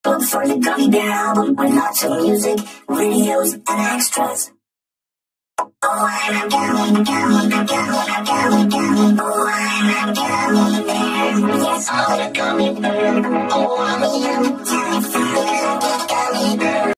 Look for the Gummy Bear album with lots of music, videos, and extras. Oh, I'm going down, I'm going down, down. Oh, I'm going there. Yes, I'm a gummy bear. Oh, I'm a young, terrified.